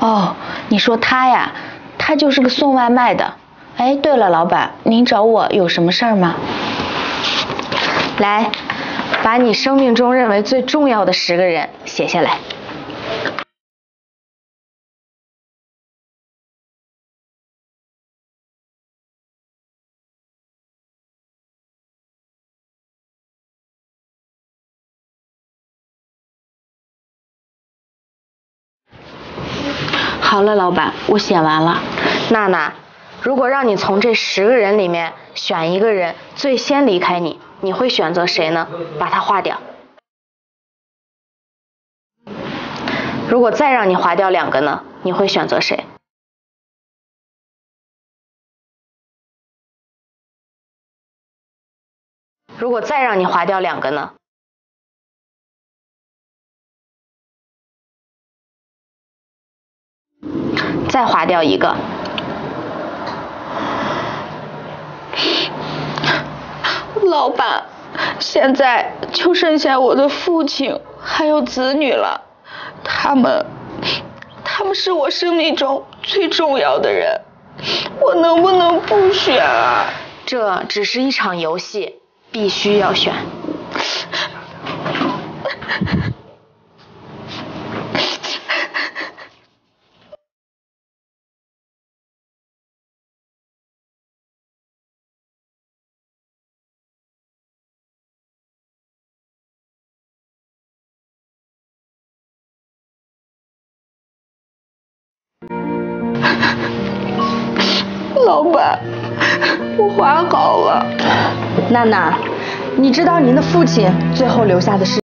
哦，你说他呀，他就是个送外卖的。哎，对了，老板，您找我有什么事儿吗？来，把你生命中认为最重要的10个人写下来。好了，老板，我写完了。娜娜，如果让你从这10个人里面选一个人最先离开你，你会选择谁呢？把它划掉。如果再让你划掉2个呢，你会选择谁？如果再让你划掉2个呢？再划掉1个。老板，现在就剩下我的父亲还有子女了，他们是我生命中最重要的人，我能不能不选啊？这只是一场游戏，必须要选。老板，我划好了。 娜娜，你知道您的父亲最后留下的是